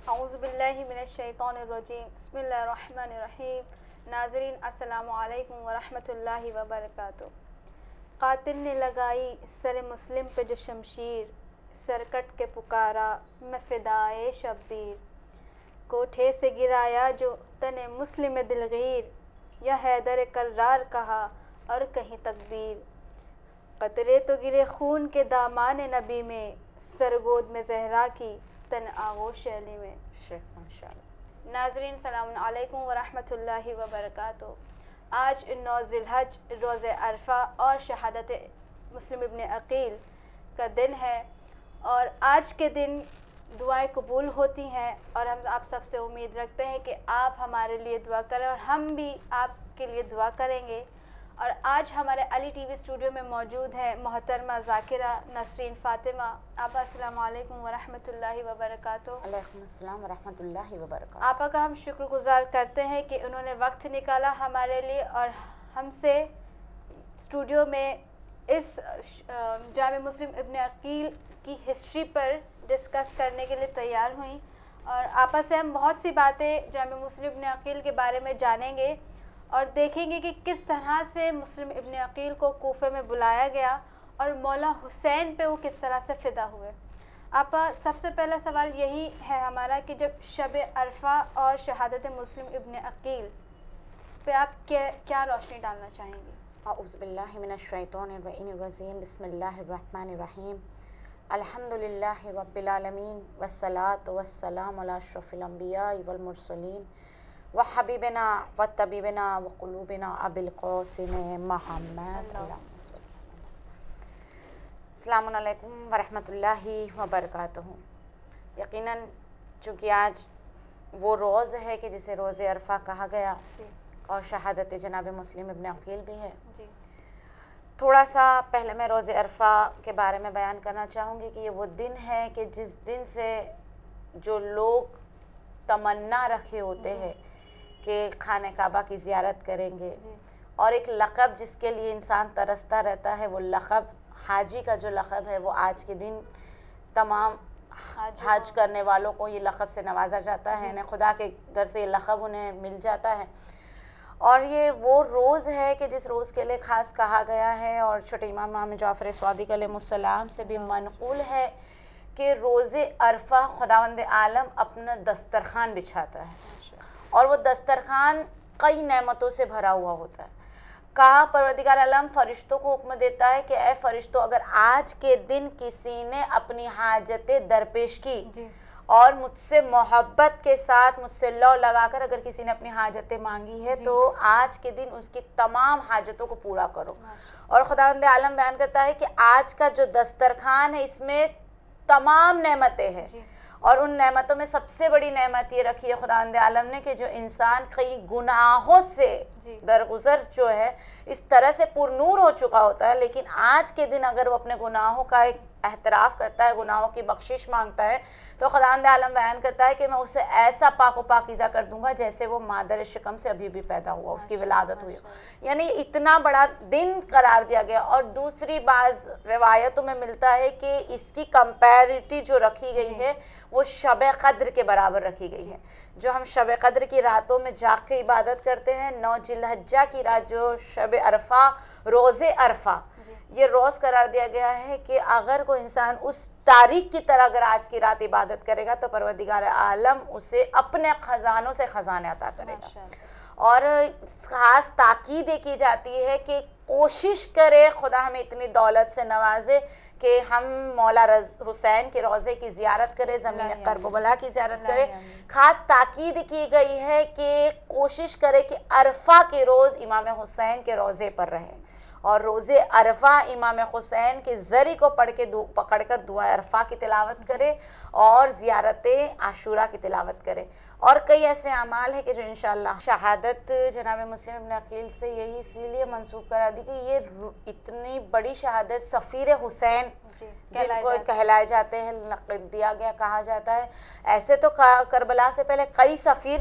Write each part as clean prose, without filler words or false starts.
اعوذ باللہ من الشیطان الرجیم بسم اللہ الرحمن الرحیم. ناظرین السلام علیکم ورحمۃ اللہ وبرکاتہ. قاتل نے لگائی سر مسلم پہ جو شمشیر، سرکٹ کے پکارا میں فدائے شبیر. کوٹھے سے گرایا جو تن مسلم دلغیر، یا حیدر کرار کہا اور کہیں تکبیر. قطرے تو گرے خون کے دامان نبی میں، سرگود میں زہرا کی تن آغوش علی میں. ناظرین السلام علیکم ورحمۃ اللہ وبرکاتہ. آج 9 ذی الحج روز عرفہ اور شہادت مسلم ابن عقیل کا دن ہے، اور آج کے دن دعائیں قبول ہوتی ہیں، اور ہم آپ سب سے امید رکھتے ہیں کہ آپ ہمارے لیے دعا کریں اور ہم بھی آپ کے لیے دعا کریں گے. اور آج ہمارے علی ٹی وی اسٹوڈیو میں موجود ہیں محترمہ ذاکرہ، نسرین، فاطمہ. آپ السلام علیکم ورحمۃ اللہ وبرکاتہ. علیکم السلام ورحمۃ اللہ وبرکاتہ. آپا کا ہم شکر گزار کرتے ہیں کہ انہوں نے وقت نکالا ہمارے لیے اور ہم سے اسٹوڈیو میں اس جامع مسلم ابن عقیل کی ہسٹری پر ڈسکس کرنے کے لیے تیار ہوئیں. اور آپا سے ہم بہت سی باتیں جامع مسلم ابن عقیل کے بارے میں جانیں گے اور دیکھیں گے کہ کس طرح سے مسلم ابن عقیل کو کوفے میں بلایا گیا اور مولا حسین پہ وہ کس طرح سے فدا ہوئے. آپا سب سے پہلا سوال یہی ہے ہمارا کہ جب شب عرفہ اور شہادت مسلم ابن عقیل پہ آپ کیا روشنی ڈالنا چاہیں گی؟ اعوذ باللہ من الشیطان الرجیم. بسم اللہ الرحمن الرحیم. الحمد للہ رب العالمین والصلاة والسلام علی اشرف الانبیاء والمرسلین وحبیبنا وطبیبنا وقلوبنا ابی القاسم محمد. السلام علیکم ورحمۃ اللہ وبرکاتہ. یقیناً چونکہ آج وہ روز ہے کہ جسے روز عرفہ کہا گیا اور شہادت جناب مسلم ابن عقیل بھی ہے. تھوڑا سا پہلے میں روز عرفہ کے بارے میں بیان کرنا چاہوں گی کہ یہ وہ دن ہے کہ جس دن سے جو لوگ تمنا رکھے ہوتے ہیں کہ خانہ کعبہ کی زیارت کریں گے، اور ایک لقب جس کے لیے انسان ترستا رہتا ہے، وہ لقب حاجی کا جو لقب ہے، وہ آج کے دن تمام حج کرنے والوں کو یہ لقب سے نوازا جاتا ہے. خدا کے در سے یہ لقب انہیں مل جاتا ہے. اور یہ وہ روز ہے کہ جس روز کے لیے خاص کہا گیا ہے، اور چھوٹے امام جعفر صادق علیہ السلام سے بھی منقول ہے کہ روز عرفہ خداوند عالم اپنا دسترخوان بچھاتا ہے، اور وہ دسترخوان کئی نعمتوں سے بھرا ہوا ہوتا ہے. کہا پروردگار عالم فرشتوں کو حکم دیتا ہے کہ اے فرشتوں، اگر آج کے دن کسی نے اپنی حاجتیں درپیش کی اور مجھ سے محبت کے ساتھ مجھ سے لو لگا کر اگر کسی نے اپنی حاجتیں مانگی ہے تو آج کے دن اس کی تمام حاجتوں کو پورا کرو. اور خداوند عالم بیان کرتا ہے کہ آج کا جو دسترخوان ہے اس میں تمام نعمتیں ہیں، اور ان نعمتوں میں سب سے بڑی نعمت یہ رکھی ہے خداوند عالم نے کہ جو انسان کئی گناہوں سے درگزر جو ہے اس طرح سے پر نور ہو چکا ہوتا ہے، لیکن آج کے دن اگر وہ اپنے گناہوں کا ایک اعتراف کرتا ہے، گناہوں کی بخشش مانگتا ہے، تو خداوند عالم بیان کرتا ہے کہ میں اسے ایسا پاک و پاکیزہ کر دوں گا جیسے وہ مادر شکم سے ابھی بھی پیدا ہوا، اس کی ولادت ہوئی. یعنی اتنا بڑا دن قرار دیا گیا. اور دوسری بعض روایتوں میں ملتا ہے کہ اس کی کمپیریٹی جو رکھی گئی ہے وہ شب قدر کے برابر رکھی گئی ہے. جو ہم شب قدر کی راتوں میں جاگ کے عبادت کرتے ہیں، 9 ذی الحجہ کی رات جو شب عرفہ، روز عرفہ، یہ روز قرار دیا گیا ہے کہ اگر کوئی انسان اس تاریخ کی طرح اگر آج کی رات عبادت کرے گا تو پروردگار عالم اسے اپنے خزانوں سے خزانے عطا کرے گا. اور خاص تاکید یہ کی جاتی ہے کہ کوشش کرے خدا ہمیں اتنی دولت سے نوازے کہ ہم مولا حسین کے روضے کی زیارت کرے، زمین کربلا کی زیارت کرے. خاص تاکید کی گئی ہے کہ کوشش کرے کہ عرفہ کے روز امام حسین کے روضے پر رہے، اور روز عرفہ امام حسین کے ذری کو پکڑ کر دعا عرفہ کی تلاوت کرے اور زیارت عاشورہ کی تلاوت کرے. اور کئی ایسے اعمال ہیں کہ جو انشاءاللہ شہادت جناب مسلم ابن عقیل سے یہی اسی لیے منسوب کرا دی کہ یہ اتنی بڑی شہادت سفیر حسین جن کو کہلائے جاتے ہیں لقب دیا گیا، کہا جاتا ہے. ایسے تو کربلا سے پہلے کئی سفیر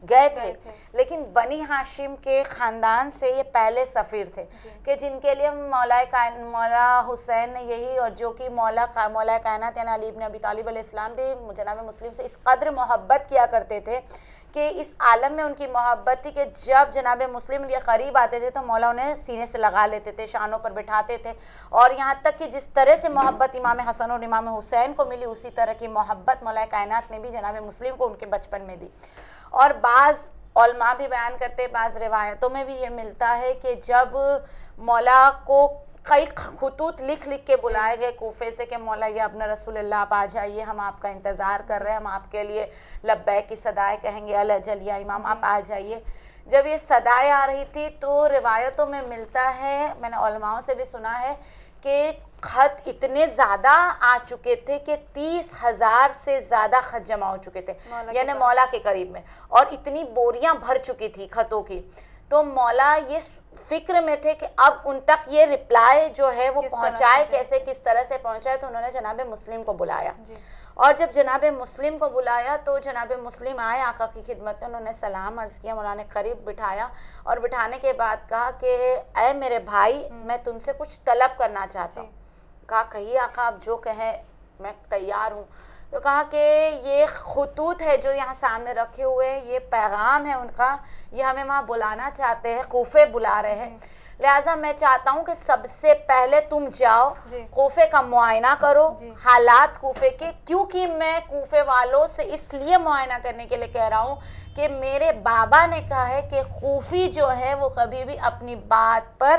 گئے تھے، لیکن بنی ہاشم کے خاندان سے یہ پہلے سفیر تھے کہ جن کے لیے مولا حسین نے یہی، اور جو کہ مولا کائنات یعنی علی ابن ابی طالب علیہ السلام بھی جناب مسلم سے اس قدر محبت کیا کرتے تھے کہ اس عالم میں ان کی محبت تھی کہ جب جناب مسلم کے قریب آتے تھے تو مولا انہیں سینے سے لگا لیتے تھے، شانوں پر بٹھاتے تھے، اور یہاں تک کہ جس طرح سے محبت امام حسن اور امام حسین کو ملی اسی طرح کی محبت مولا کائنات نے بھی جناب مسلم کو ان کے بچپن میں دی۔ اور بعض علماء بھی بیان کرتے، بعض روایتوں میں بھی یہ ملتا ہے کہ جب مولا کو کئی خطوط لکھ کے بلائے گئے کوفے سے کہ مولا یہ اپنا رسول اللہ آپ آ جائیے، ہم آپ کا انتظار کر رہے ہیں، ہم آپ کے لیے لبیک کی صدائیں کہیں گے، الاجل یا امام آپ آ جائیے۔ جب یہ صدائیں آ رہی تھی تو روایتوں میں ملتا ہے، میں نے علماؤں سے بھی سنا ہے کہ خط اتنے زیادہ آ چکے تھے کہ 30,000 سے زیادہ خط جمع ہو چکے تھے یعنی مولا کے قریب میں، اور اتنی بوریاں بھر چکی تھی خطوں کی۔ تو مولا یہ فکر میں تھے کہ اب ان تک یہ رپلائی جو ہے وہ پہنچائے کیسے، کس طرح سے پہنچائے، تو انہوں نے جناب مسلم کو بلایا، اور جب جناب مسلم کو بلایا تو جناب مسلم آئے آقا کی خدمت میں، انہوں نے سلام عرض کیا، مولا نے قریب بٹھایا اور بٹھانے کے بعد کہا کہ اے میرے بھائی میں تم سے کچھ طلب کرنا چاہتا ہوں۔ کہا کہیے آقا آپ جو کہیں میں تیار ہوں۔ تو کہا کہ یہ خطوط ہے جو یہاں سامنے رکھے ہوئے، یہ پیغام ہے ان کا، یہ ہمیں وہاں بلانا چاہتے ہیں، کوفے بلا رہے ہیں، لہٰذا میں چاہتا ہوں کہ سب سے پہلے تم جاؤ کوفے کا معائنہ کرو، حالات کوفے کے، کیونکہ میں کوفے والوں سے اس لیے معائنہ کرنے کے لیے کہہ رہا ہوں کہ میرے بابا نے کہا ہے کہ کوفی جو ہے وہ کبھی بھی اپنی بات پر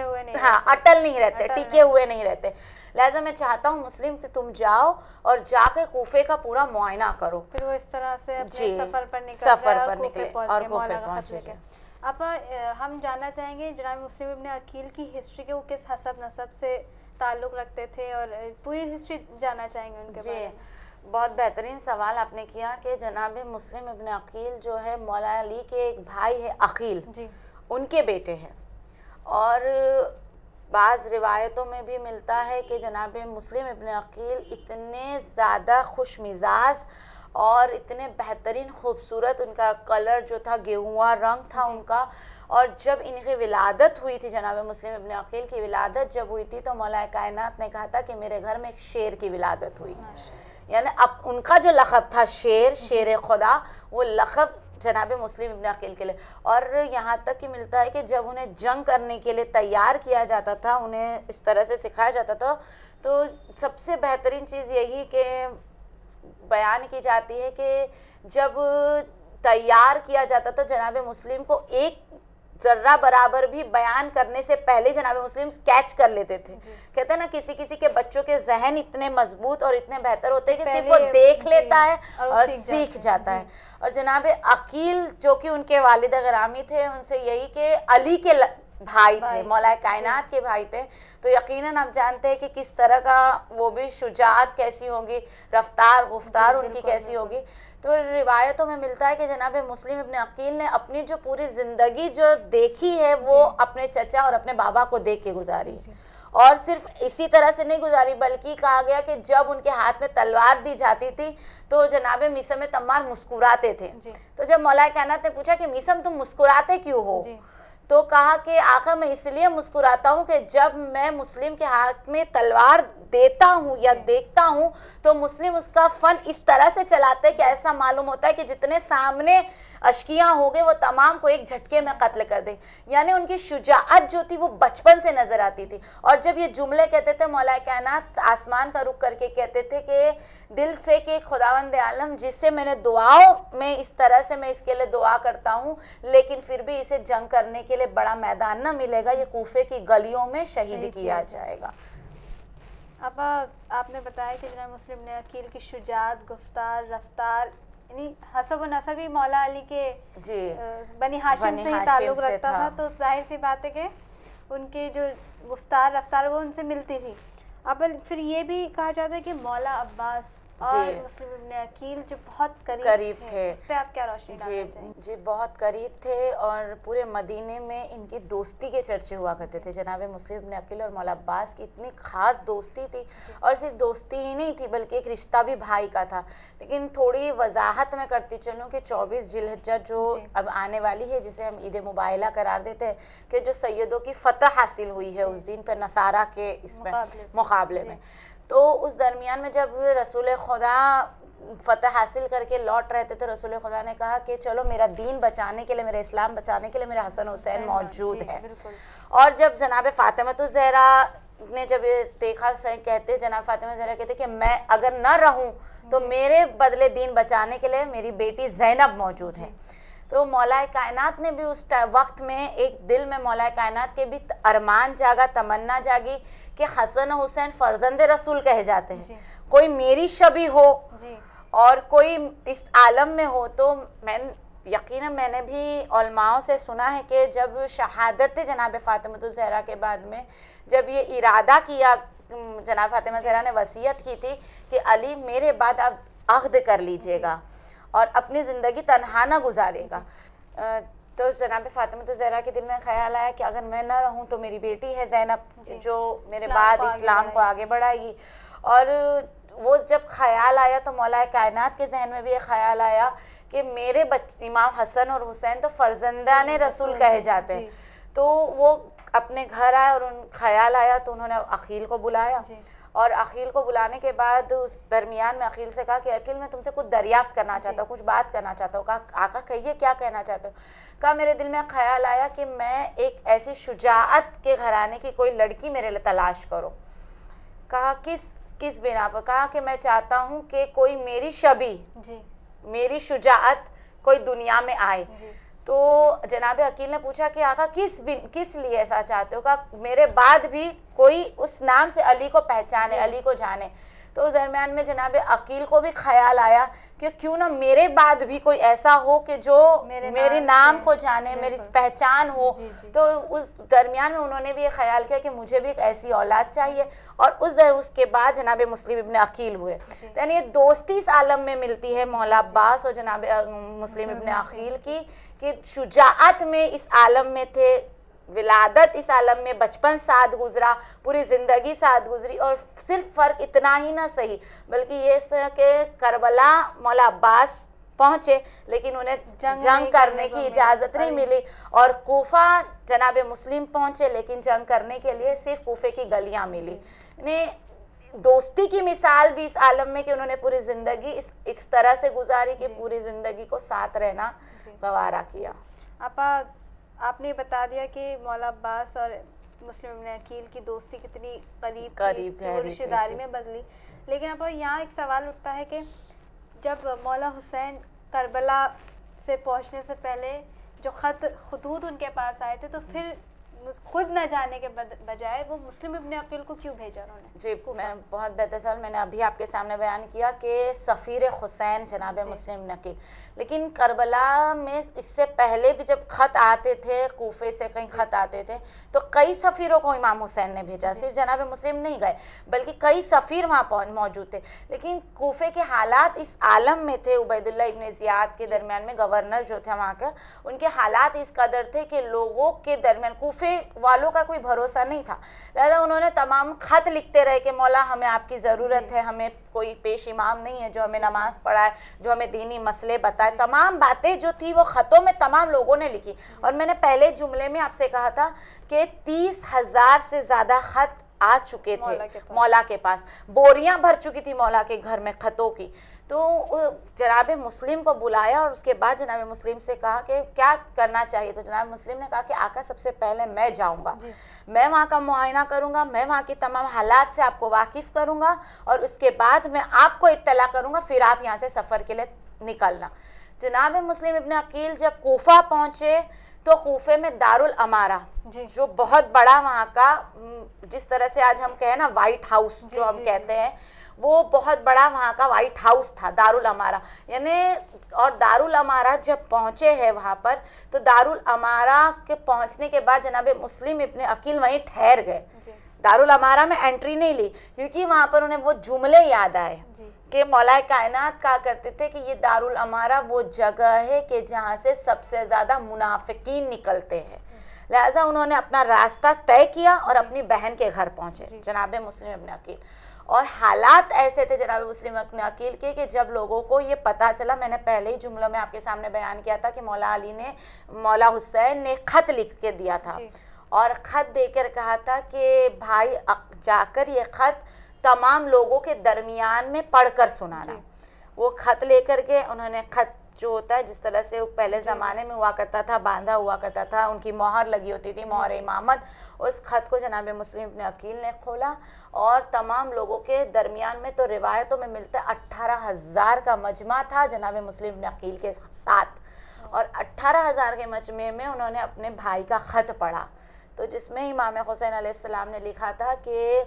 اٹل نہیں رہتے، ٹکے ہوئے نہیں رہتے، لہٰذا میں چاہتا ہوں مسلم کہ تم جاؤ اور جا کے کوفے کا پورا معائنہ کرو۔ پھر وہ اس طرح سے اپنے سفر پر نکلے اور کوفے پہنچ گئے۔ اب ہم جاننا چاہیں گے جناب مسلم ابن عقیل کی ہسٹری کے، وہ کس حسب نسب سے تعلق رکھتے تھے، اور پوری ہسٹری جاننا چاہیں گے ان کے بارے میں۔ بہت بہترین سوال آپ نے کیا کہ جناب مسلم ابن عقیل جو ہے مولا علی کے ایک بھائی ہے عقیل، ان کے بیٹے ہیں، اور بعض روایتوں میں بھی ملتا ہے کہ جناب مسلم ابن عقیل اتنے زیادہ خوش مزاج اور اتنے بہترین خوبصورت، ان کا کلر جو تھا گیہواں رنگ تھا ان کا، اور جب ان کی ولادت ہوئی تھی جناب مسلم ابن عقیل کی ولادت جب ہوئی تھی تو مولا کائنات نے کہا تھا کہ میرے گھر میں ایک شیر کی ولادت ہوئی، یعنی اب ان کا جو لقب تھا شیر خدا، وہ لقب جناب مسلم ابن عقیل کے لیے۔ اور یہاں تک کہ ملتا ہے کہ جب انہیں جنگ کرنے کے لیے تیار کیا جاتا تھا، انہیں اس طرح سے سکھایا جاتا تھا، تو سب سے بہترین چیز یہی کہ بیان کی جاتی ہے کہ جب تیار کیا جاتا تھا جناب مسلم کو ایک ذرہ برابر بھی بیان کرنے سے پہلے جناب مسلم کیچ کر لیتے تھے۔ کہتے ہیں نا کسی کے بچوں کے ذہن اتنے مضبوط اور اتنے بہتر ہوتے ہیں کہ صرف وہ دیکھ لیتا ہے اور سیکھ جاتا ہے۔ اور جناب عقیل جو کہ ان کے والد گرامی تھے، ان سے یہی کہ علی کے بھائی تھے، مولا کائنات کے بھائی تھے، تو یقیناً آپ جانتے ہیں کہ کس طرح کا وہ بھی شجاعت کیسی ہوگی، رفتار گفتار ان کی کیسی ہوگی۔ تو روایتوں میں ملتا ہے کہ جناب مسلم ابن عقیل نے اپنی جو پوری زندگی جو دیکھی ہے وہ اپنے چچا اور اپنے بابا کو دیکھ کے گزاری، اور صرف اسی طرح سے نہیں گزاری بلکہ کہا گیا کہ جب ان کے ہاتھ میں تلوار دی جاتی تھی تو جناب میثم تمار مسکراتے تھے۔ تو جب مولا کائنات نے پوچھا کہ میثم تم مسکراتے کیوں ہو، تو کہا کہ آقا میں اس لیے مسکراتا ہوں کہ جب میں مسلم کے ہاتھ میں تلوار دیتا ہوں یا دیکھتا ہوں تو مسلم اس کا فن اس طرح سے چلاتے کہ ایسا معلوم ہوتا ہے کہ جتنے سامنے اشکیاں ہو گئے وہ تمام کو ایک جھٹکے میں قتل کر دیں، یعنی ان کی شجاعت جو تھی وہ بچپن سے نظر آتی تھی۔ اور جب یہ جملے کہتے تھے مولا کائنات آسمان کا رخ کر کے کہتے تھے کہ دل سے کہ خداوند عالم جس سے میں نے دعاؤں میں اس طرح سے میں اس کے لیے دعا کرتا ہوں لیکن پھر بھی اسے جنگ کرنے کے لیے بڑا میدان نہ ملے گا، یہ کوفے کی گلیوں میں شہید کیا جائے گا۔ اب آپ نے بتایا کہ جناب مسلم ابن عقیل کی شجاعت، گفتار، رفتار، یعنی حسب و نسب بھی مولا علی کے بنی ہاشم سے ہی تعلق رکھتا تھا، تو ظاہر سی بات ہے کہ ان کے جو گفتار رفتار وہ ان سے ملتی تھی۔ اب پھر یہ بھی کہا جاتا ہے کہ مولا عباس اور مسلم ابن عقیل جو بہت قریب تھے، اس پہ آپ کیا روشنی ڈالنا چاہیں؟ جی بہت قریب تھے، اور پورے مدینے میں ان کی دوستی کے چرچے ہوا کرتے تھے۔ جناب مسلم ابن عقیل اور مولا عباس کی اتنی خاص دوستی تھی، اور صرف دوستی ہی نہیں تھی بلکہ ایک رشتہ بھی بھائی کا تھا۔ لیکن تھوڑی وضاحت میں کرتی چلوں کہ 24 ذی الحجہ جو اب آنے والی ہے، جسے ہم عید مباہلہ قرار دیتے ہیں، کہ جو سیدوں کی فتح حاصل ہوئی ہے اس دن پہ نصارہ کے اس میں مقابلے میں، تو اس درمیان میں جب رسول خدا فتح حاصل کر کے لوٹ رہے تھے تو رسول خدا نے کہا کہ چلو میرا دین بچانے کے لیے، میرے اسلام بچانے کے لیے میرے حسن حسین موجود ہے۔ اور جب جناب فاطمہ زہرا نے جب یہ دیکھا، کہتے جناب فاطمہ زہرا کہتے کہ میں اگر نہ رہوں تو میرے بدلے دین بچانے کے لیے میری بیٹی زینب موجود ہے۔ تو مولا کائنات نے بھی اس وقت میں ایک دل میں مولا کائنات کے بھی ارمان جاگا، تمنا جاگی کہ حسن و حسین فرزند رسول کہے جاتے ہیں، کوئی میری شبیہ ہو اور کوئی اس عالم میں ہو۔ تو یقیناً میں نے بھی علماءوں سے سنا ہے کہ جب شہادت جناب فاطمہ زہرا کے بعد میں جب یہ ارادہ کیا، جناب فاطمہ زہرا نے وصیت کی تھی کہ علی میرے بعد اب عہد کر لیجئے گا اور اپنی زندگی تنہا نہ گزارے گا، تو جناب فاطمہ زہرا کے دل میں خیال آیا کہ اگر میں نہ رہوں تو میری بیٹی ہے زینب جو میرے بعد اسلام کو آگے بڑھائے گی۔ اور وہ جب خیال آیا تو مولا کائنات کے ذہن میں بھی یہ خیال آیا کہ میرے امام حسن اور حسین تو فرزندان رسول کہے جاتے ہیں۔ تو وہ اپنے گھر آئے اور ان خیال آیا تو انہوں نے عقیل کو بلایا، اور عقیل کو بلانے کے بعد اس درمیان میں عقیل سے کہا کہ عقیل میں تم سے کچھ دریافت کرنا چاہتا ہوں، کچھ بات کرنا چاہتا ہوں۔ کہا آقا کہیے کیا کہنا چاہتے ہو؟ کہا میرے دل میں خیال آیا کہ میں ایک ایسی شجاعت کے گھرانے کی کوئی لڑکی میرے لیے تلاش کرو۔ کہا کس بنا پر؟ کہا کہ میں چاہتا ہوں کہ کوئی میری شبیہ، میری شجاعت کوئی دنیا میں آئے۔ تو جناب عقیل نے پوچھا کہ آقا کس لیے ایسا چاہتے ہو؟ کہا میرے بعد بھی کوئی اس نام سے علی کو پہچانے، علی کو جانے۔ تو اس درمیان میں جناب عقیل کو بھی خیال آیا کہ کیوں نہ میرے بعد بھی کوئی ایسا ہو کہ جو میرے نام کو جانے، میری پہچان ہو۔ تو اس درمیان میں انہوں نے بھی یہ خیال کیا کہ مجھے بھی ایک ایسی اولاد چاہیے، اور اس کے بعد جناب مسلم ابن عقیل ہوئے۔ یعنی یہ دوستی اس عالم میں ملتی ہے مولا عباس اور جناب مسلم ابن عقیل کی، کہ شجاعت میں اس عالم میں تھے، ولادت اس عالم میں بچپن ساتھ گزرا، پوری زندگی ساتھ گزری، اور صرف فرق اتنا ہی نہ صحیح بلکہ یہ کہ کربلا مولا عباس پہنچے لیکن انہیں جنگ کرنے کی اجازت نہیں ملی، اور کوفہ جناب مسلم پہنچے لیکن جنگ کرنے کے لیے صرف کوفے کی گلیاں ملی۔ یعنی دوستی کی مثال بھی اس عالم میں کہ انہوں نے پوری زندگی اس طرح سے گزاری کہ پوری زندگی کو ساتھ رہنا گوارا کیا۔ آپ نے بتا دیا کہ مولا عباس اور مسلم ابن عقیل کی دوستی کتنی قریب رشتہ داری میں بدلی، لیکن اب یہاں ایک سوال اٹھتا ہے کہ جب مولا حسین کربلا سے پہنچنے سے پہلے جو خطوط ان کے پاس آئے تھے، تو پھر خود نہ جانے کے بجائے وہ مسلم ابن عقیل کو کیوں بھیجا انہوں نے؟ جی میں بہت بہتر سوال، میں نے ابھی آپ کے سامنے بیان کیا کہ سفیر حسین جناب مسلم ابن عقیل، لیکن کربلا میں اس سے پہلے بھی جب خط آتے تھے، کوفے سے کہیں خط آتے تھے تو کئی سفیروں کو امام حسین نے بھیجا، صرف جناب مسلم نہیں گئے بلکہ کئی سفیر وہاں موجود تھے۔ لیکن کوفے کے حالات اس عالم میں تھے، عبید اللہ ابن زیاد کے درمیان میں گورنر جو تھے وہاں کا، ان کے حالات اس قدر تھے کہ لوگوں کے درمیان کوفے والوں کا کوئی بھروسہ نہیں تھا، لہذا انہوں نے تمام خط لکھتے رہے کہ مولا ہمیں آپ کی ضرورت ہے، ہمیں کوئی پیش امام نہیں ہے جو ہمیں نماز پڑھائے، جو ہمیں دینی مسئلے بتائے۔ تمام باتیں جو تھی وہ خطوں میں تمام لوگوں نے لکھی، اور میں نے پہلے جملے میں آپ سے کہا تھا کہ 30,000 سے زیادہ خط آ چکے تھے مولا کے پاس، بوریاں بھر چکی تھی مولا کے گھر میں خطوں کی۔ تو جناب مسلم کو بلایا اور اس کے بعد جناب مسلم سے کہا کہ کیا کرنا چاہیے، تو جناب مسلم نے کہا کہ آقا سب سے پہلے میں جاؤں گا، میں وہاں کا معائنہ کروں گا، میں وہاں کی تمام حالات سے آپ کو واقف کروں گا، اور اس کے بعد میں آپ کو اطلاع کروں گا، پھر آپ یہاں سے سفر کے لیے نکلنا۔ جناب مسلم ابن عقیل جب کوفہ پہنچے تو کوفے میں دارالامارہ جو بہت بڑا وہاں کا، جس طرح سے آج ہم کہیں نا وائٹ ہاؤس جو ہم کہتے ہیں، وہ بہت بڑا وہاں کا وائٹ ہاؤس تھا دارالامارہ، یعنی اور دارالامارہ جب پہنچے ہیں وہاں پر تو دارالامارہ کے پہنچنے کے بعد جناب مسلم ابن عقیل وہیں ٹھہر گئے، دارالامارہ میں انٹری نہیں لی، کیونکہ وہاں پر انہیں وہ جملے یاد آئے کہ مولا کائنات کہا کرتے تھے کہ یہ دارالامارہ وہ جگہ ہے کہ جہاں سے سب سے زیادہ منافقین نکلتے ہیں، لہٰذا انہوں نے اپنا راستہ طے کیا اور اپنی بہن کے گھر پہنچے جناب مسلم ابن عقیل. اور حالات ایسے تھے جناب مسلم ابن عقیل کے کہ جب لوگوں کو یہ پتہ چلا، میں نے پہلے ہی جملوں میں آپ کے سامنے بیان کیا تھا کہ مولا علی نے مولا حسین نے خط لکھ کے دیا تھا اور خط دے کر کہا تھا کہ بھائی جا کر یہ خط تمام لوگوں کے درمیان میں پڑھ کر سنانا. وہ خط لے کر کے انہوں نے، خط جو ہوتا ہے جس طرح سے پہلے زمانے میں ہوا کرتا تھا، باندھا ہوا کرتا تھا، ان کی مہر لگی ہوتی تھی، مہر امامت، اس خط کو جناب مسلم ابن عقیل نے کھولا اور تمام لوگوں کے درمیان میں، تو روایتوں میں ملتا ہے 18,000 کا مجمع تھا جناب مسلم ابن عقیل کے ساتھ، اور 18,000 کے مجمع میں انہوں نے اپنے بھائی کا خط پڑھا، تو جس میں امام حسین علیہ السلام نے لکھا تھا کہ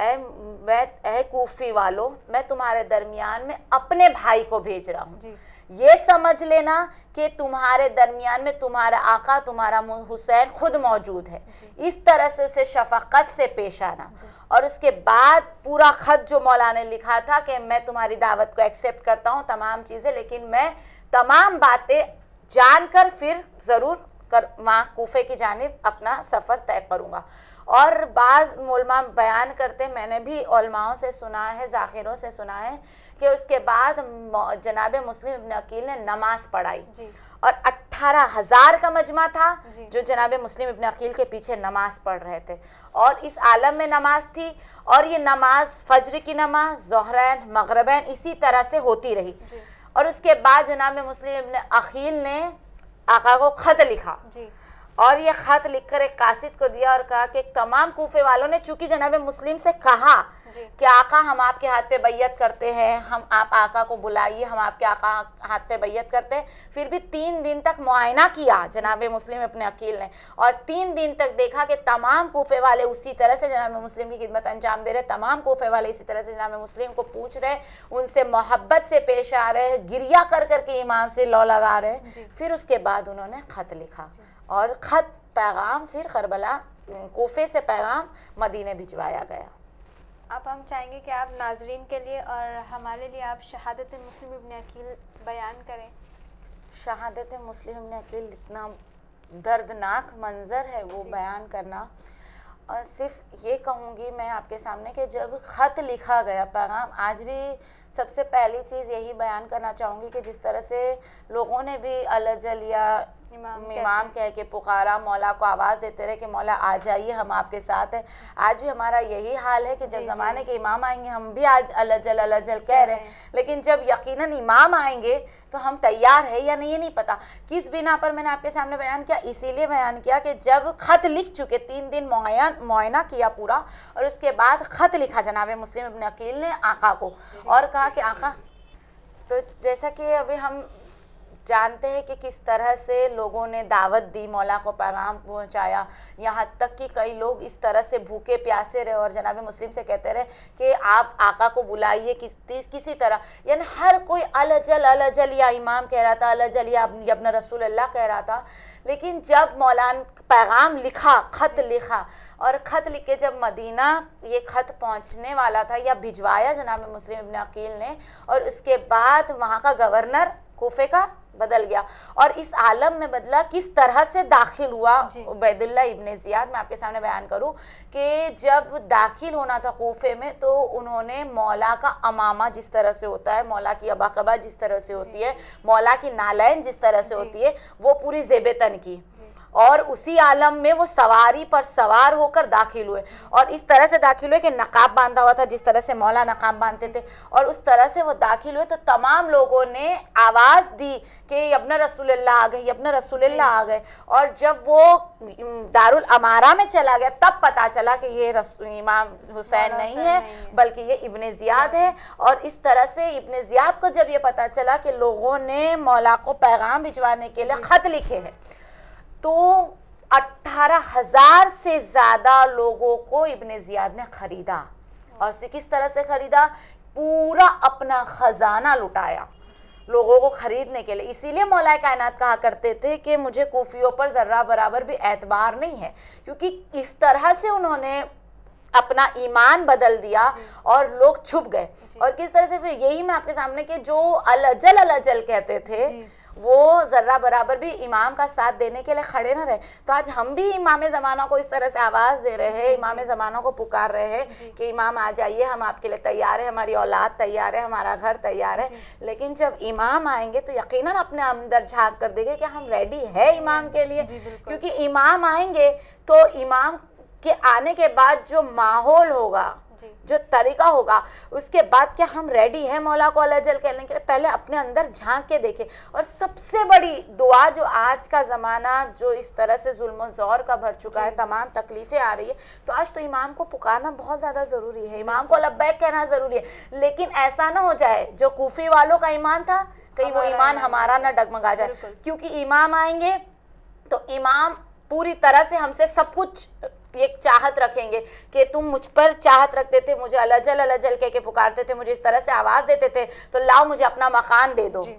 اے کوفی والو، میں تمہارے درمیان میں اپنے بھائی کو بھیج رہا ہوں، یہ سمجھ لینا کہ تمہارے درمیان میں تمہارا آقا، تمہارا حسین خود موجود ہے، اس طرح سے اسے شفقت سے پیش آنا. اور اس کے بعد پورا خط جو مولا نے لکھا تھا کہ میں تمہاری دعوت کو ایکسیپٹ کرتا ہوں تمام چیزیں، لیکن میں تمام باتیں جان کر پھر ضرور وہاں کوفے کی جانب اپنا سفر طے کروں گا. اور بعض علماء بیان کرتے، میں نے بھی علماؤں سے سنا ہے، ذاکروں سے سنا ہے کہ اس کے بعد جناب مسلم ابن عقیل نے نماز پڑھائی اور 18,000 کا مجمع تھا جو جناب مسلم ابن عقیل کے پیچھے نماز پڑھ رہے تھے، اور اس عالم میں نماز تھی، اور یہ نماز فجر کی نماز، ظہرین، مغربین اسی طرح سے ہوتی رہی. اور اس کے بعد جناب مسلم ابن عقیل نے آقا کو خط لکھا اور یہ خط لکھ کر ایک قاصد کو دیا اور کہا کہ تمام کوفے والوں نے چونکہ جناب مسلم سے کہا کہ آقا ہم آپ کے ہاتھ پہ بیعت کرتے ہیں، ہم آپ آقا کو بلائیے، ہم آپ کے آقا ہاتھ پہ بیعت کرتے ہیں، پھر بھی 3 دن تک معائنہ کیا جناب مسلم ابن عقیل نے، اور 3 دن تک دیکھا کہ تمام کوفے والے اسی طرح سے جناب مسلم کی خدمت انجام دے رہے، تمام کوفے والے اسی طرح سے جناب مسلم کو پوچھ رہے، ان سے محبت سے پیش آ رہے، گریہ کر کر کے امام سے لو لگا رہے. پھر اس کے بعد انہوں نے خط لکھا اور خط پیغام پھر کربلا کوفے سے پیغام مدینے بھجوایا گیا. اب ہم چاہیں گے کہ آپ ناظرین کے لیے اور ہمارے لیے آپ شہادت مسلم ابن عقیل بیان کریں. شہادت مسلم ابن عقیل اتنا دردناک منظر ہے وہ بیان کرنا، اور صرف یہ کہوں گی میں آپ کے سامنے کہ جب خط لکھا گیا پیغام، آج بھی سب سے پہلی چیز یہی بیان کرنا چاہوں گی کہ جس طرح سے لوگوں نے بھی الجل یا امام کہہ کے پکارا، مولا کو آواز دیتے رہے کہ مولا آ جائیے ہم آپ کے ساتھ ہیں، آج بھی ہمارا یہی حال ہے کہ جب زمانے کے امام آئیں گے ہم بھی آج الجل الجل کہہ رہے ہیں، لیکن جب یقیناً امام آئیں گے تو ہم تیار ہے یا نہیں یہ نہیں پتا. کس بنا پر میں نے آپ کے سامنے بیان کیا؟ اسی لیے بیان کیا کہ جب خط لکھ چکے، 3 دن معائنہ کیا پورا، اور اس کے بعد خط لکھا جناب مسلم ابن عقیل نے آقا کو اور کہا کہ آقا، تو جیسا کہ ابھی ہم جانتے ہیں کہ کس طرح سے لوگوں نے دعوت دی، مولا کو پیغام پہنچایا، یہاں تک کہ کئی لوگ اس طرح سے بھوکے پیاسے رہے اور جناب مسلم سے کہتے رہے کہ آپ آقا کو بلائیے کسی طرح، یعنی ہر کوئی الجل یا امام کہہ رہا تھا، الجل یا ابن رسول اللہ کہہ رہا تھا. لیکن جب مولانا پیغام لکھا، خط لکھا، اور خط لکھ کے جب مدینہ یہ خط پہنچنے والا تھا یا بھجوایا جناب مسلم ابن عقیل نے، اور اس کے بعد وہاں کا گورنر کوفے کا بدل گیا، اور اس عالم میں بدلا کس طرح سے داخل ہوا عبید اللہ ابن زیاد. میں آپ کے سامنے بیان کروں کہ جب داخل ہونا تھا کوفے میں تو انہوں نے مولا کا امامہ جس طرح سے ہوتا ہے، مولا کی اباقبہ جس طرح سے ہوتی ہے، مولا کی نالین جس طرح سے ہوتی ہے، وہ پوری زیب تن کی، اور اسی عالم میں وہ سواری پر سوار ہو کر داخل ہوئے، اور اس طرح سے داخل ہوئے کہ نقاب باندھا ہوا تھا جس طرح سے مولا نقاب باندھتے تھے، اور اس طرح سے وہ داخل ہوئے تو تمام لوگوں نے آواز دی کہ ابن رسول اللہ آ گئے، ابن رسول اللہ آ گئے. اور جب وہ دارالامارہ میں چلا گیا تب پتا چلا کہ یہ امام حسین نہیں ہے بلکہ یہ ابن زیاد ہے. اور اس طرح سے ابن زیاد کو جب یہ پتا چلا کہ لوگوں نے مولا کو پیغام بھجوانے کے لیے خط لکھے ہیں، تو 18,000 سے زیادہ لوگوں کو ابن زیاد نے خریدا. اور کس طرح سے خریدا؟ پورا اپنا خزانہ لٹایا لوگوں کو خریدنے کے لیے. اسی لیے مولا کائنات کہا کرتے تھے کہ مجھے کوفیوں پر ذرہ برابر بھی اعتبار نہیں ہے، کیونکہ اس طرح سے انہوں نے اپنا ایمان بدل دیا اور لوگ چھپ گئے. اور کس طرح سے پھر یہی میں آپ کے سامنے کہ جو الجل کہتے تھے وہ ذرہ برابر بھی امام کا ساتھ دینے کے لیے کھڑے نہ رہے. تو آج ہم بھی امام زمانہ کو اس طرح سے آواز دے رہے ہیں, امام زمانہ کو پکار رہے ہیں کہ امام آ جائیے, ہم آپ کے لیے تیار ہیں, ہماری اولاد تیار ہے, ہمارا گھر تیار ہے. لیکن جب امام آئیں گے تو یقیناً اپنے اندر جھانک کر دیکھیں کہ ہم ریڈی ہے امام کے لیے, کیونکہ امام آئیں گے تو امام کے آنے کے بعد جو ماحول ہوگا, جو طریقہ ہوگا, اس کے بعد کیا ہم ریڈی ہیں مولا کو اللہ جل کہنے کے لیے؟ پہلے اپنے اندر جھانک کے دیکھیں. اور سب سے بڑی دعا جو آج کا زمانہ جو اس طرح سے ظلم و زور کا بھر چکا ہے, تمام تکلیفیں آ رہی ہے, تو آج تو امام کو پکارنا بہت زیادہ ضروری ہے, امام کو لبیک کہنا ضروری ہے. لیکن ایسا نہ ہو جائے جو کوفی والوں کا ایمان تھا, کہیں وہ ایمان ہمارا نہ ڈگمگا جائے. کیونکہ امام آئیں گے تو امام پوری طرح سے ہم سے سب کچھ ایک چاہت رکھیں گے کہ تم مجھ پر چاہت رکھتے تھے, مجھے اللہ جل کہہ کے پکارتے تھے, مجھے اس طرح سے آواز دیتے تھے, تو لاؤ مجھے اپنا مکان دے دو,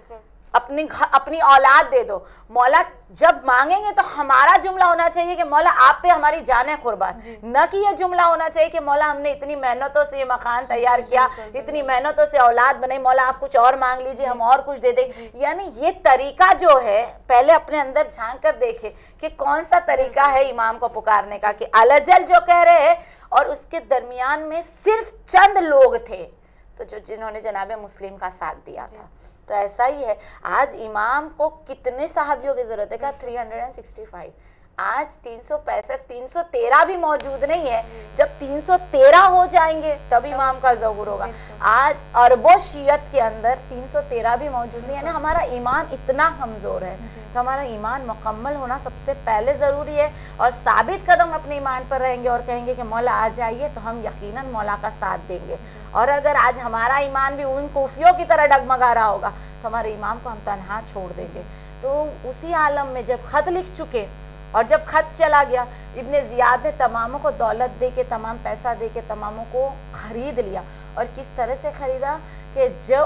اپنی اولاد دے دو. مولا جب مانگیں گے تو ہمارا جملہ ہونا چاہیے کہ مولا آپ پہ ہماری جانیں قربان, نہ کہ یہ جملہ ہونا چاہیے کہ مولا ہم نے اتنی محنتوں سے یہ مکان تیار کیا, اتنی محنتوں سے اولاد بنائی, مولا آپ کچھ اور مانگ لیجئے, ہم اور کچھ دے دیں. یعنی یہ طریقہ جو ہے پہلے اپنے اندر جھانک کر دیکھے کہ کون سا طریقہ ہے امام کو پکارنے کا, کہ الجل جو کہہ رہے ہیں اور اس کے درمیان میں صرف چند لوگ تھے تو جنہوں نے جناب مسلم کا ساتھ دیا تھا. تو ایسا ہی ہے, آج امام کو کتنے صحابیوں کی ضرورت ہے؟ کہا 365. آج 365 313 بھی موجود نہیں ہے. جب 313 ہو جائیں گے تب امام کا ظہور ہوگا. آج اربوں شیعت کے اندر 313 بھی موجود نہیں ہے. یعنی ہمارا ایمان اتنا کمزور ہے, تو ہمارا ایمان مکمل ہونا سب سے پہلے ضروری ہے. اور ثابت قدم اپنے ایمان پر رہیں گے اور کہیں گے کہ مولا آ جائیے, تو ہم یقیناً مولا کا ساتھ دیں گے. اور اگر آج ہمارا ایمان بھی ان کوفیوں کی طرح ڈگمگا رہا ہوگا تو ہمارے امام کو ہم تنہا چھوڑ دیں گے. تو اسی عالم میں جب خط لکھ چکے اور جب خط چلا گیا, ابن زیاد نے تماموں کو دولت دے کے, تمام پیسہ دے کے تماموں کو خرید لیا. اور کس طرح سے خریدا کہ جو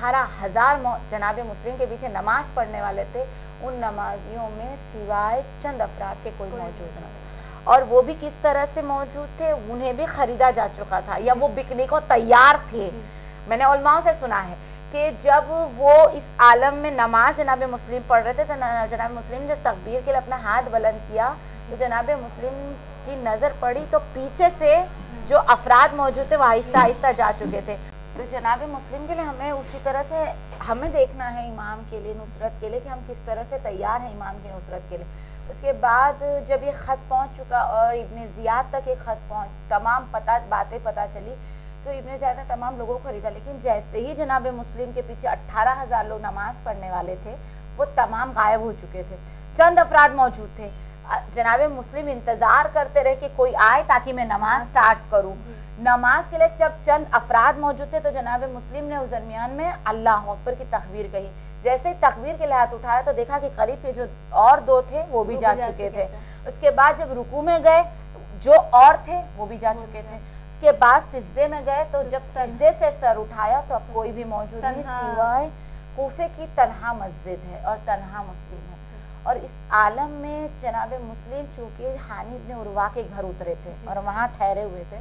18,000 جناب مسلم کے پیچھے نماز پڑھنے والے تھے, ان نمازیوں میں سوائے چند افراد کے کوئی موجود نہ. اور وہ بھی کس طرح سے موجود تھے, انہیں بھی خریدا جا چکا تھا یا وہ بکنے کو تیار تھے. میں نے علماء سے سنا ہے کہ جب وہ اس عالم میں نماز جناب مسلم پڑھ رہے تھے تو جناب مسلم جب تکبیر کے لیے اپنا ہاتھ بلند کیا تو جناب مسلم کی نظر پڑی تو پیچھے سے جو افراد موجود تھے وہ آہستہ آہستہ جا چکے تھے. تو جناب مسلم کے لیے ہمیں اسی طرح سے ہمیں دیکھنا ہے امام کے لیے, نصرت کے لیے, کہ ہم کس طرح سے تیار ہیں امام کی نصرت کے لیے. اس کے بعد جب یہ خط پہنچ چکا اور ابن زیاد تک یہ خط تمام باتیں پتہ چلی, تو ابن زیاد نے تمام لوگوں کو خریدا. لیکن جیسے ہی جناب مسلم کے پیچھے 18,000 لوگ نماز پڑھنے والے تھے وہ تمام غائب ہو چکے تھے. چند افراد موجود تھے. جناب مسلم انتظار کرتے رہے کہ کوئی آئے تاکہ میں نماز سٹارٹ کروں. نماز کے لیے جب چند افراد موجود تھے تو جناب مسلم نے اس درمیان میں اللہ اکبر کی تکبیر کہی. جیسے ہی تکبیر کے لیے ہاتھ اٹھایا تو دیکھا کہ قریب کے جو اور دو تھے وہ بھی جا چکے تھے. اس کے بعد جب رکوع میں گئے جو اور تھے وہ بھی جا چکے تھے. اس کے بعد سجدے میں گئے تو جب سجدے سے سر اٹھایا تو اب کوئی بھی موجود نہیں سوائے کوفے کی تنہا مسجد ہے اور تنہا مسلم ہے. اور اس عالم میں جناب مسلم چونکہ حانی ابن عروہ کے گھر اترے تھے اور وہاں ٹھہرے ہوئے تھے,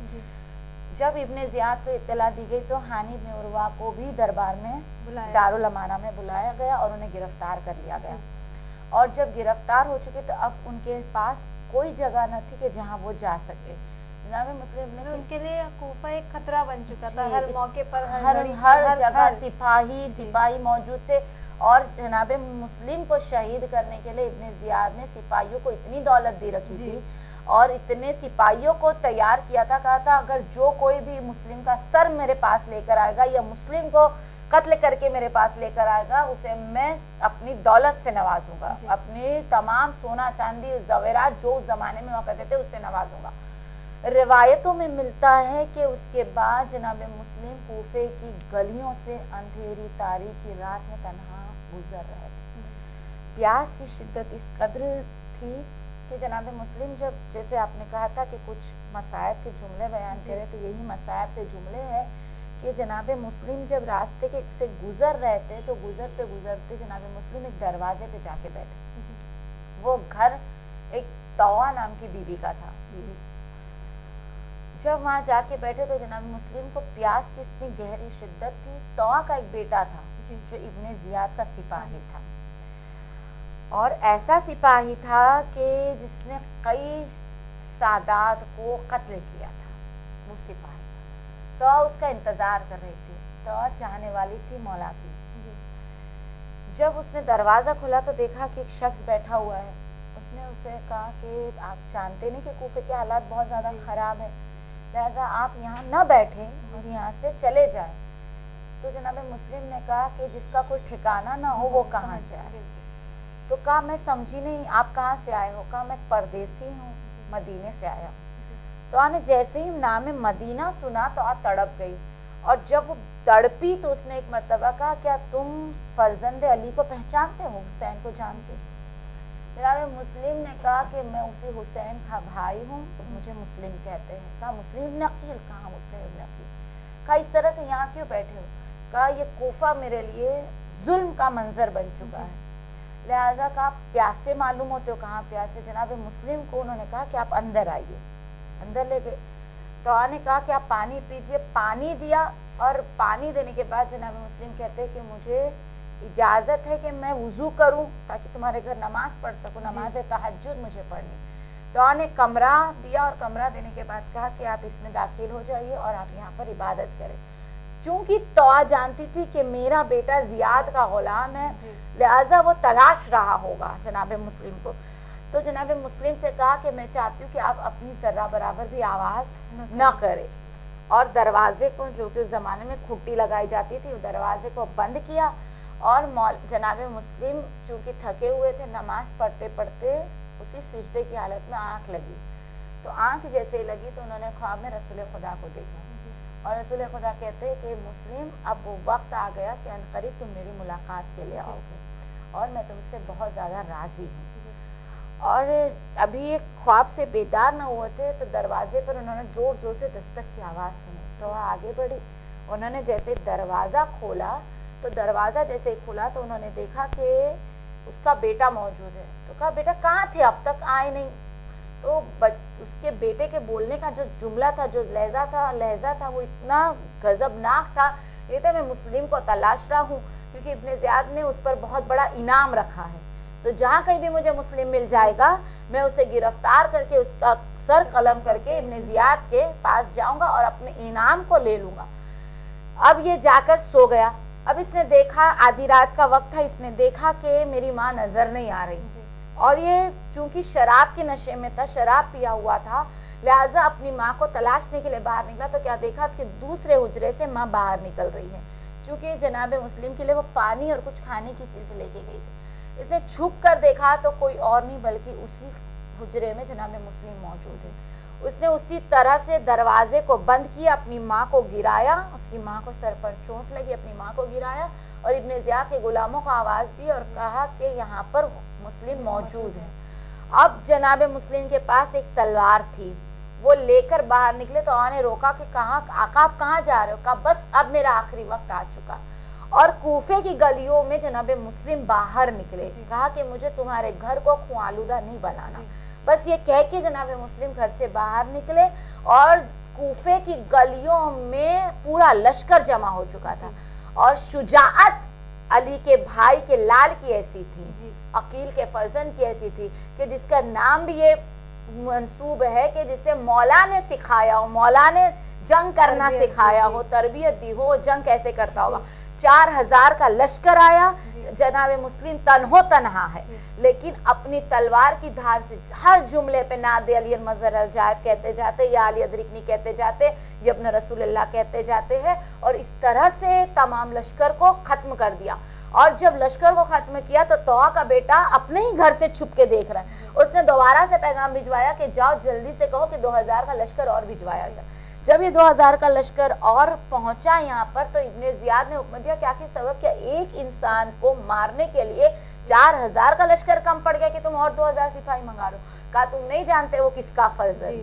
جب ابن زیاد کو اطلاع دی گئی تو حانی ابن عروہ کو بھی دربار میں دارالامانہ میں بلایا گیا اور انہیں گرفتار کر لیا گیا. اور جب گرفتار ہو چکے تو اب ان کے پاس کوئی جگہ نہ تھی کہ جہاں وہ جا سکے. جناب مسلم نے ان کے لیے کوفہ ایک خطرہ بن چکا تھا, ہر موقع پر ہر جگہ سپاہی موجود تھے. اور جناب مسلم کو شہید کرنے کے لیے ابن زیاد نے سپاہیوں کو اتنی دولت دی رکھی تھی اور اتنے سپاہیوں کو تیار کیا تھا, کہا تھا اگر جو کوئی بھی مسلم کا سر میرے پاس لے کر آئے گا یا مسلم کو قتل کر کے میرے پاس لے کر آئے گا اسے میں اپنی دولت سے نوازوں گا, اپنی تمام سونا چاندی زیورات جو اس زمانے میں ہوا کرتے تھے اس سے نوازوں گا. روایتوں میں ملتا ہے کہ اس کے بعد جناب مسلم کوفے کی گلیوں سے اندھیری تاریکی رات میں تنہا گزر رہے تھے. پیاس کی شدت اس قدر تھی کہ جناب مسلم جب جیسے آپ نے کہا تھا کہ کچھ مصائب کے جملے بیان کرے تو یہی مصائب کے جملے ہیں کہ جناب مسلم جب راستے کے سے گزر رہے تھے تو گزرتے گزرتے جناب مسلم ایک دروازے پہ جا کے بیٹھے. وہ گھر ایک توہ نام کی بیوی کا تھا. جب وہاں جا کے بیٹھے تو جناب مسلم کو پیاس کی اتنی گہری شدت تھی. طوا کا ایک بیٹا تھا جو ابن زیاد کا سپاہی تھا, اور ایسا سپاہی تھا کہ جس نے کئی سادات کو قتل کیا تھا. وہ سپاہی تو اس کا انتظار کر رہی تھی, تو چاہنے والی تھی مولا کی. جب اس نے دروازہ کھولا تو دیکھا کہ ایک شخص بیٹھا ہوا ہے. اس نے اسے کہا کہ آپ جانتے نہیں کہ کوفے کے حالات بہت زیادہ خراب ہیں, لہذا آپ یہاں نہ بیٹھیں اور یہاں سے چلے جائیں. تو جناب مسلم نے کہا کہ جس کا کوئی ٹھکانہ نہ ہو وہ کہاں جائے. تو کہا میں سمجھی نہیں, آپ کہاں سے آئے ہو؟ کہا میں پردیسی ہوں, مدینے سے آیا ہوں. تو آنے جیسے ہی نام مدینہ سنا تو تڑپ گئی, اور جب وہ تڑپی تو اس نے ایک مرتبہ کہا کیا تم فرزند علی کو پہچانتے ہو, حسین کو جانتے؟ جناب مسلم نے کہا کہ میں اسی حسین کا بھائی ہوں, مجھے مسلم کہتے ہیں. کہا مسلم ابن عقیل؟ کہاں مسلم ابن عقیل. کہا اس طرح سے یہاں کیوں بیٹھے ہو؟ کہا یہ کوفہ میرے لیے ظلم کا منظر بن چکا ہے, لہذا کہا پیاسے معلوم ہوتے ہو؟ کہاں پیاسے. جناب مسلم کو انہوں نے کہا کہ آپ اندر آئیے. اندر لے گئے تو نے کہا کہ آپ پانی پیجئے. پانی دیا, اور پانی دینے کے بعد جناب مسلم کہتے ہیں کہ مجھے اجازت ہے کہ میں وضو کروں تاکہ تمہارے گھر نماز پڑھ سکوں, نماز تہجد مجھے پڑھنی. تو نے کمرہ دیا, اور کمرہ دینے کے بعد کہا کہ آپ اس میں داخل ہو جائیے اور آپ یہاں پر عبادت کریں. چونکہ طوا جانتی تھی کہ میرا بیٹا زیاد کا غلام ہے, لہٰذا وہ تلاش رہا ہوگا جناب مسلم کو. تو جناب مسلم سے کہا کہ میں چاہتی ہوں کہ آپ اپنی ذرہ برابر بھی آواز نہ کریں, اور دروازے کو, جو کہ اس زمانے میں کھٹی لگائی جاتی تھی, دروازے کو بند کیا. اور جناب مسلم چونکہ تھکے ہوئے تھے, نماز پڑھتے پڑھتے اسی سجدے کی حالت میں آنکھ لگی. تو آنکھ جیسے ہی لگی تو انہوں نے خواب میں رسول خدا کو دیکھا, اور رسول خدا کہتے ہیں کہ مسلم اب وہ وقت آ گیا کہ عنقریب تم میری ملاقات کے لیے آؤ گے, اور میں تم سے بہت زیادہ راضی ہوں. اور ابھی ایک خواب سے بیدار نہ ہوئے تھے تو دروازے پر انہوں نے زور زور سے دستک کی آواز سنی. تو وہ آگے بڑھی, انہوں نے جیسے دروازہ کھولا تو دروازہ جیسے کھولا تو انہوں نے دیکھا کہ اس کا بیٹا موجود ہے. تو کہا بیٹا کہاں تھے, اب تک آئے نہیں؟ تو اس کے بیٹے کے بولنے کا جو جملہ تھا, جو لہجہ تھا وہ اتنا غضبناک تھا. یہ تھا میں مسلم کو تلاش رہا ہوں کیونکہ ابن زیاد نے اس پر بہت بڑا انعام رکھا ہے, تو جہاں کہیں بھی مجھے مسلم مل جائے گا میں اسے گرفتار کر کے اس کا سر قلم کر کے ابن زیاد کے پاس جاؤں گا اور اپنے انعام کو لے لوں گا. اب یہ جا کر سو گیا. اب اس نے دیکھا, آدھی رات کا وقت تھا, اس نے دیکھا کہ میری ماں نظر نہیں آ رہی, اور یہ چونکہ شراب کے نشے میں تھا, شراب پیا ہوا تھا, لہٰذا اپنی ماں کو تلاشنے کے لیے باہر نکلا. تو کیا دیکھا کہ دوسرے حجرے سے ماں باہر نکل رہی ہے, چونکہ جناب مسلم کے لیے وہ پانی اور کچھ کھانے کی چیزیں لے کے گئی تھی. اس نے چھپ کر دیکھا تو کوئی اور نہیں بلکہ اسی حجرے میں جناب مسلم موجود ہے. اس نے اسی طرح سے دروازے کو بند کیا, اپنی ماں کو گرایا, اس کی ماں کو سر پر چوٹ لگی, اپنی ماں کو گرایا, اور ابن زیاد کے غلاموں کو آواز دی اور کہا کہ یہاں پر مسلم موجود ہے. اب جناب مسلم کے پاس ایک تلوار تھی, وہ لے کر باہر نکلے. تو آنے روکا کہ کہاں آقا آپ کہاں جا رہے ہو؟ کہا بس اب میرا آخری وقت آ چکا. اور کوفے کی گلیوں میں جناب مسلم باہر نکلے, کہا کہ مجھے تمہارے گھر کو خون آلودہ نہیں بنانا. بس یہ کہہ کے جناب مسلم گھر سے باہر نکلے, اور کوفے کی گلیوں میں پورا لشکر جمع ہو چکا تھا. اور شجاعت علی کے بھائی کے لال کی ایسی تھی, عقیل کے فرزند کی ایسی تھی کہ جس کا نام بھی یہ منسوب ہے کہ جسے مولا نے سکھایا ہو, مولا نے جنگ کرنا سکھایا ہو, تربیت دی ہو, جنگ کیسے کرتا ہوگا. 4000 کا لشکر آیا, جناب مسلم تنہا ہے, لیکن اپنی تلوار کی دھار سے ہر جملے پہ ناد علی المظہر الجائب کہتے جاتے, یا علی ادرکنی کہتے جاتے, یا ابن رسول اللہ کہتے جاتے ہیں, اور اس طرح سے تمام لشکر کو ختم کر دیا. اور جب لشکر کو ختم کیا تو طوا کا بیٹا اپنے ہی گھر سے چھپ کے دیکھ رہا ہے. اس نے دوبارہ سے پیغام بھجوایا کہ جاؤ جلدی سے کہو کہ 2000 کا لشکر اور بھجوایا جائے. جب یہ 2000 کا لشکر اور پہنچا یہاں پر تو ابن زیاد نے حکم دیا کیا کہ سبب کیا ایک انسان کو مارنے کے لیے 4000 کا لشکر کم پڑ گیا کہ تم اور 2000 سپاہی منگا لو. کہا تم نہیں جانتے وہ کس کا فرض ہے,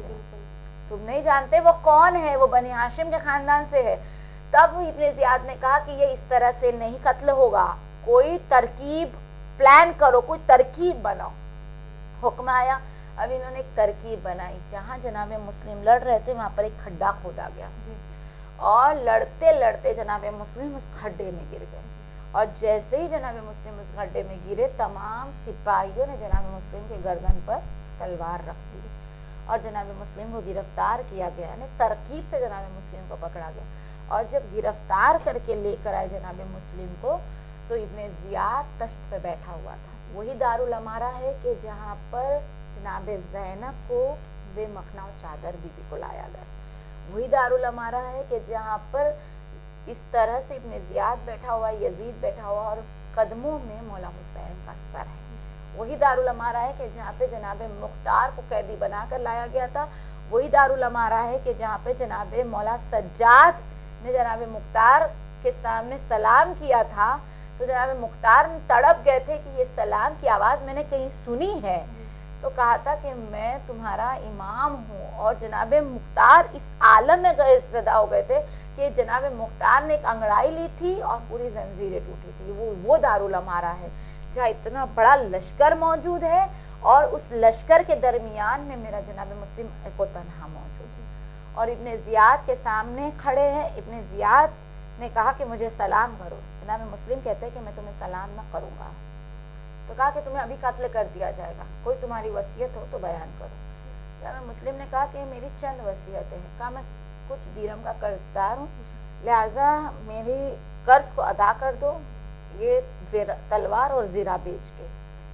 تم نہیں جانتے وہ کون ہے, وہ بنی ہاشم کے خاندان سے ہے. تب ابن زیاد نے کہا کہ یہ اس طرح سے نہیں قتل ہوگا, کوئی ترکیب پلان کرو, کوئی ترکیب بناؤ. حکم آیا, اب انہوں نے ایک ترکیب بنائی، جہاں جناب مسلم لڑ رہے تھے وہاں پر ایک کھڈا کھودا گیا اور لڑتے لڑتے جناب مسلم اس کھڈے میں گر گئے، اور جیسے ہی جناب مسلم اس کھڈے میں گرے تمام سپاہیوں نے جناب مسلم کے گردن پر تلوار رکھ دی اور جناب مسلم کو گرفتار کیا گیا، یعنی ترکیب سے جناب مسلم کو پکڑا گیا، اور جب گرفتار کر کے لے کر آئے جناب مسلم کو تو ابن زیاد تشت پہ بیٹھا ہوا تھا۔ وہی دارالامارہ ہے کہ جہاں پر جناب زینب کو بے مخنا و چادر بی بی کو لایا گیا، وہی دارالامارہ ہے کہ جہاں پر اس طرح سے ابن زیاد بیٹھا ہوا، یزید بیٹھا ہوا اور قدموں میں مولا حسین کا سر ہے، وہی دارالامارہ ہے کہ جہاں پہ جناب مختار کو قیدی بنا کر لایا گیا تھا، وہی دارالامارہ ہے کہ جہاں پہ جناب مولا سجاد نے جناب مختار کے سامنے سلام کیا تھا تو جناب مختار تڑپ گئے تھے کہ یہ سلام کی آواز میں نے کہیں سنی ہے، تو کہا تھا کہ میں تمہارا امام ہوں، اور جناب مختار اس عالم میں غیب زدہ ہو گئے تھے کہ جناب مختار نے ایک انگڑائی لی تھی اور پوری زنجیریں ٹوٹی تھی۔ وہ دارالامارہ ہے جہاں اتنا بڑا لشکر موجود ہے اور اس لشکر کے درمیان میں میرا جناب مسلم ایک و تنہا موجود ہے، اور ابن زیاد کے سامنے کھڑے ہیں۔ ابن زیاد نے کہا کہ مجھے سلام کرو، جناب مسلم کہتے ہیں کہ میں تمہیں سلام نہ کروں گا، تو کہا کہ تمہیں ابھی قتل کر دیا جائے گا، کوئی تمہاری وصیت ہو تو بیان کرو۔ جناب مسلم نے کہا کہ میری چند وصیتیں ہیں، کہا میں کچھ دیرم کا قرض دار ہوں، لہٰذا میری قرض کو ادا کر دو، یہ تلوار اور زیرہ بیچ کے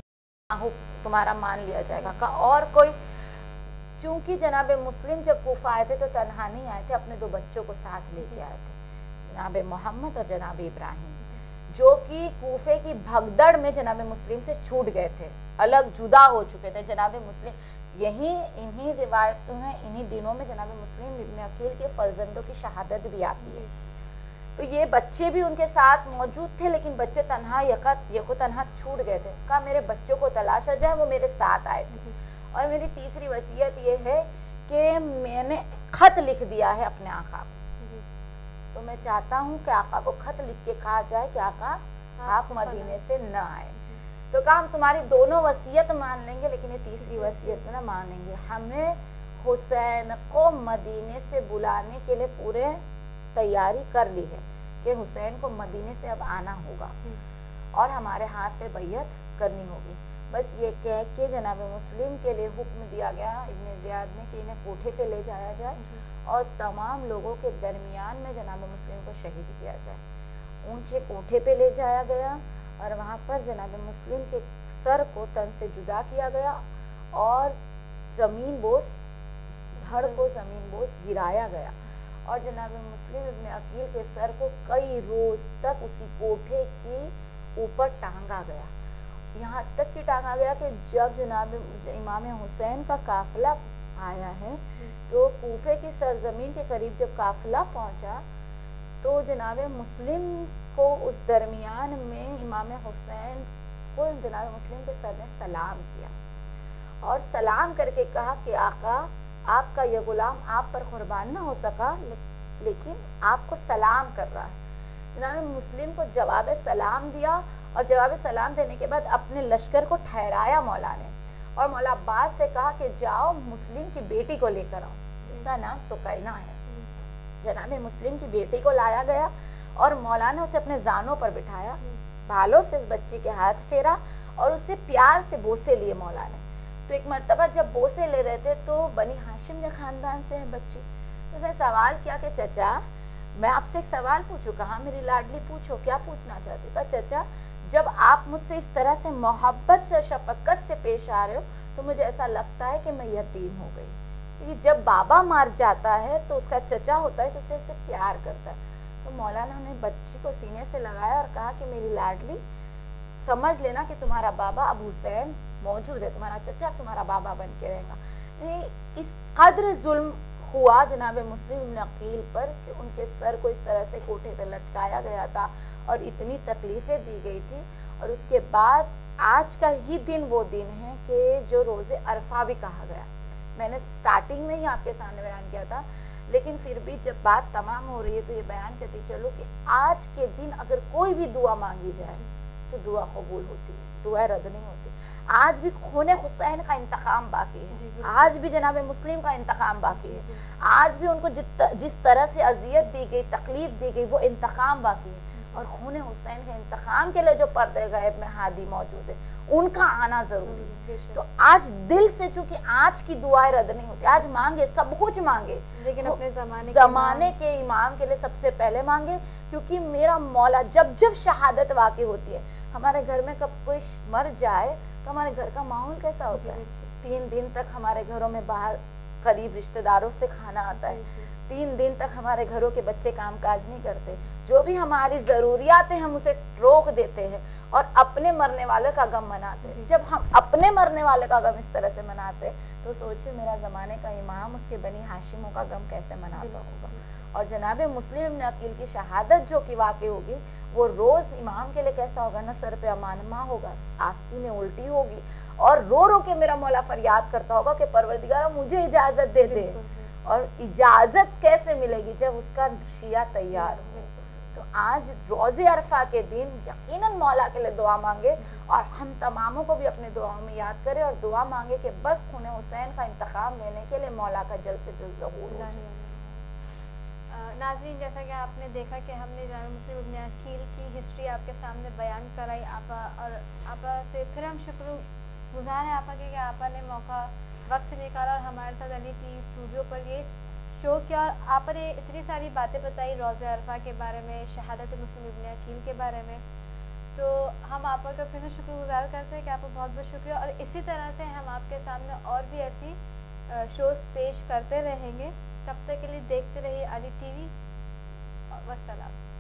تمہارا مان لیا جائے گا۔ کہا اور کوئی؟ چونکہ جناب مسلم جب کوفہ آئے تھے تو تنہا نہیں آئے تھے، اپنے 2 بچوں کو ساتھ لے کے آئے تھے، جناب محمد اور جناب ابراہیم، جو کہ کوفے کی بھگدڑ میں جناب مسلم سے چھوٹ گئے تھے، الگ جدا ہو چکے تھے۔ جناب مسلم انہی روایتوں میں انہی دنوں میں جناب مسلم ابن عقیل کے فرزندوں کی شہادت بھی آتی ہے، تو یہ بچے بھی ان کے ساتھ موجود تھے، لیکن بچے تنہا یکو تنہا چھوٹ گئے تھے۔ کہا میرے بچوں کو تلاشا جائے، وہ میرے ساتھ آئے تھے، اور میری تیسری وصیت یہ ہے کہ میں نے خط لکھ دیا ہے اپنے آقا کو، تو میں چاہتا ہوں کہ آقا کو خط لکھ کے کہا جائے کہ آقا آپ مدینے سے نہ آئے۔ تو کہا ہم تمہاری دونوں وصیت مان لیں گے، لیکن یہ تیسری وصیت نہ مانیں گے، ہمیں حسین کو مدینے سے بلانے کے لیے پورے تیاری کر لی ہے کہ حسین کو مدینے سے اب آنا ہوگا اور ہمارے ہاتھ پہ بیعت کرنی ہوگی۔ بس یہ کہہ کے جناب مسلم کے لیے حکم دیا گیا ابن زیاد نے کہ انہیں کوٹھے پہ لے جایا جائے اور تمام لوگوں کے درمیان میں جناب مسلم کو شہید کیا جائے۔ اونچے کوٹھے پہ لے جایا گیا اور وہاں پر جناب مسلم کے سر کو تن سے جدا کیا گیا اور زمین بوس دھڑ کو زمین بوس گرایا گیا، اور جناب مسلم ابن عقیل کے سر کو کئی روز تک اسی کوٹھے کے اوپر ٹانگا گیا، یہاں تک کہ ٹانگا گیا کہ جب جناب امام حسین کا قافلہ آیا ہے تو کوفے کی سرزمین کے قریب جب قافلہ پہنچا تو جناب مسلم کو اس درمیان میں امام حسین کو جناب مسلم کے سر نے سلام کیا اور سلام کر کے کہا کہ آقا آپ کا یہ غلام آپ پر قربان نہ ہو سکا لیکن آپ کو سلام کر رہا ہے۔ جناب مسلم کو جواب سلام دیا اور جواب سلام دینے کے بعد اپنے لشکر کو ٹھہرایا مولا نے، اور مولا عباس سے کہا کہ جاؤ مسلم کی بیٹی کو لے کر آؤ، جس کا نام سکینہ ہے۔ جناب مسلم کی بیٹی کو لایا گیا اور مولا نے اسے اپنے زانوں پر بٹھایا، بالوں سے اس بچی کے ہاتھ پھیرا اور اسے پیار سے بوسے لیے مولا نے۔ تو ایک مرتبہ جب بوسے لے رہے تھے تو بنی ہاشم کے خاندان سے ہے بچی، اس نے سوال کیا کہ چچا میں آپ سے ایک سوال پوچھوں؟ کہا میری لاڈلی پوچھو، کیا پوچھنا چاہتی؟ کہا چچا جب آپ مجھ سے اس طرح سے محبت سے شفقت سے پیش آ رہے ہو تو مجھے ایسا لگتا ہے کہ میں یتیم ہو گئی، کیونکہ جب بابا مار جاتا ہے تو اس کا چچا ہوتا ہے جو اسے پیار کرتا ہے۔ تو مولانا نے بچی کو سینے سے لگایا اور کہا کہ میری لاڈلی سمجھ لینا کہ تمہارا بابا اب حسین موجود ہے، تمہارا چچا تمہارا بابا بن کے رہے گا۔ اس قدر ظلم ہوا جناب مسلم ابن عقیل پر کہ ان کے سر کو اس طرح سے کوٹھے پہ لٹکایا گیا تھا اور اتنی تکلیفیں دی گئی تھی، اور اس کے بعد آج کا ہی دن وہ دن ہے کہ جو روز عرفہ بھی کہا گیا۔ میں نے سٹارٹنگ میں ہی آپ کے سامنے بیان کیا تھا، لیکن پھر بھی جب بات تمام ہو رہی ہے تو یہ بیان کرتی چلو کہ آج کے دن اگر کوئی بھی دعا مانگی جائے تو دعا قبول ہوتی ہے، دعا رد نہیں ہوتی۔ آج بھی خون حسین کا انتقام باقی ہے، آج بھی جناب مسلم کا انتقام باقی ہے، آج بھی ان کو جس طرح سے اذیت دی گئی، تکلیف دی گئی، وہ انتقام باقی ہے، اور خون حسین کے انتقام کے لیے جو پردے غیب میں ہادی موجود ہے ان کا آنا ضروری ہے۔ تو آج دل سے، چونکہ آج کی دعائیں رد نہیں ہوتی، آج مانگے، سب کچھ مانگے، لیکن اپنے زمانے کے امام کے لیے سب سے پہلے مانگے، کیونکہ میرا مولا جب شہادت واقع ہوتی ہے، ہمارے گھر میں کب کوئی مر جائے تو ہمارے گھر کا ماحول کیسا ہوتا ہے؟ 3 دن تک ہمارے گھروں میں باہر قریب رشتہ داروں سے کھانا آتا ہے، 3 دن تک ہمارے گھروں کے بچے کام کاج نہیں کرتے، جو بھی ہماری ضروریات ہیں ہم اسے روک دیتے ہیں اور اپنے مرنے والے کا غم مناتے ہیں۔ جب ہم اپنے مرنے والے کا غم اس طرح سے مناتے تو سوچے میرا زمانے کا امام اس کے بنی ہاشموں کا غم کیسے مناتا ہوگا۔ اور جناب مسلم ابن عقیل کی شہادت جو کہ واقع ہوگی، وہ روز امام کے لیے کیسا ہوگا نا، سر پہ امانمہ ہوگا، آستینیں الٹی ہوگی، اور رو رو کے میرا مولا فریاد کرتا ہوگا کہ پروردگارا مجھے اجازت دے دے۔ اور اجازت کیسے ملے گی؟ جب اس کا شیعہ تیار ہو۔ تو آج روز عرفہ کے دن یقیناً مولا کے لیے دعا مانگے، اور ہم تماموں کو بھی اپنے دعاؤں میں یاد کرے اور دعا مانگے کہ بس خون حسین کا انتقام لینے کے لیے مولا کا جلد سے جلد ظہور ہو جائے۔ ناظرین، جیسا کہ آپ نے دیکھا کہ ہم نے جامع مسلم ابن عقیل کی ہسٹری آپ کے سامنے بیان کرائی آپا، اور آپا سے پھر ہم شکر گزار ہیں آپا کہ آپا نے موقع وقت نکالا اور ہمارے ساتھ علی ٹی وی اسٹوڈیو پر یہ شو کیا، اور آپ نے اتنی ساری باتیں بتائی روز عرفہ کے بارے میں، شہادت مسلم ابن عقیل کے بارے میں۔ تو ہم آپا کا پھر سے شکر گزار کرتے ہیں کہ آپ کا بہت بہت شکریہ، اور اسی طرح سے ہم آپ کے سامنے اور بھی ایسی شوز پیش کرتے رہیں گے۔ تب تک کے لیے دیکھتے رہیے علی ٹی وی، والسلام۔